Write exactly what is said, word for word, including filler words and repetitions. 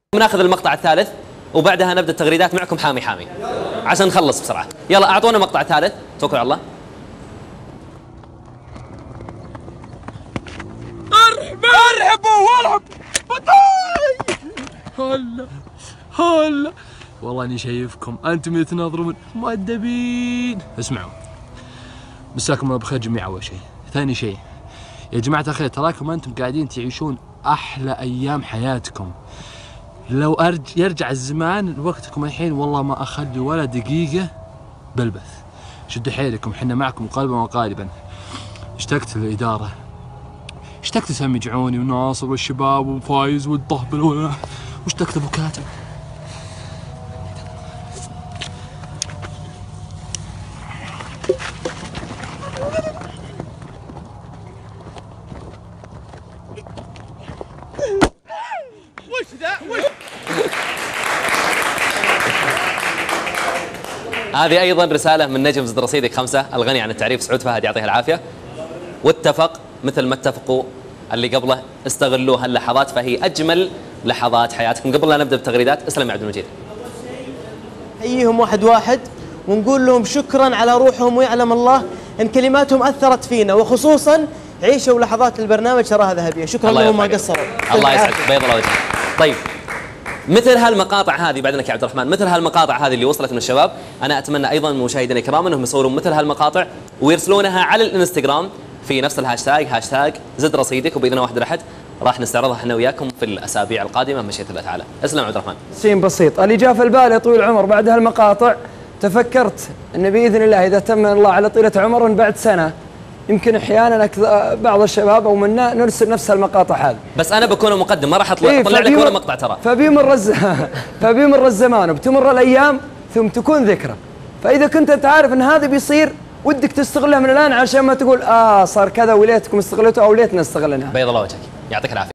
بناخذ المقطع الثالث وبعدها نبدا التغريدات معكم حامي حامي عشان نخلص بسرعه. يلا اعطونا مقطع ثالث، توكل على الله. ارحبوا ارحبوا وارحب هلا هلا والله اني شايفكم انتم تناظرون مؤدبين. اسمعوا، مساكم الله بخير جميعا. اول شيء، ثاني شيء يا جماعه الخير، تراكم انتم قاعدين تعيشون احلى ايام حياتكم. لو أرج يرجع الزمان لوقتكم الحين والله ما اخلي ولا دقيقه بالبث. شدوا حيلكم، حنا معكم قلبا وقالبا. اشتقت للاداره، اشتقت لسامي جعوني وناصر والشباب وفايز والطهبل، واشتقت ابو كاتب. وش ذا؟ وش؟ هذه ايضا رساله من نجم زد رصيدك خمسه الغني عن التعريف سعود فهد يعطيه العافيه. واتفق مثل ما اتفقوا اللي قبله، استغلوا هاللحظات فهي اجمل لحظات حياتكم. قبل لا نبدا بالتغريدات، اسلم يا عبد المجيد. حييهم واحد واحد ونقول لهم شكرا على روحهم، ويعلم الله ان كلماتهم اثرت فينا، وخصوصا عيشوا لحظات البرنامج تراها ذهبيه. شكرا لهم ما قصروا. الله يسعدك، بيض الله وجهك. طيب، مثل هالمقاطع هذه بعدنك يا عبد الرحمن، مثل هالمقاطع هذه اللي وصلت من الشباب، انا اتمنى ايضا من مشاهدينا الكرام انهم يصورون مثل هالمقاطع ويرسلونها على الانستغرام في نفس الهاشتاج، هاشتاج زد رصيدك، وباذن واحد الاحد راح نستعرضها احنا وياكم في الاسابيع القادمه مشيئه الله تعالى. اسلم عبد الرحمن. شيء بسيط، اللي جاء في البال يا طويل العمر بعد هالمقاطع، تفكرت ان باذن الله اذا تم الله على طيله عمر بعد سنه يمكن احيانا بعض الشباب او منا نرسل نفس المقاطع هذه. بس انا بكون مقدم، ما راح اطلع إيه لك ولا مقطع ترى. فبيمر الز... فبيمر الزمان وبتمر الايام ثم تكون ذكرى. فاذا كنت انت عارف ان هذا بيصير ودك تستغلها من الان عشان ما تقول اه صار كذا وليتكم استغلتوا او ليتنا استغلناها. بيض الله وجهك، يعطيك العافيه.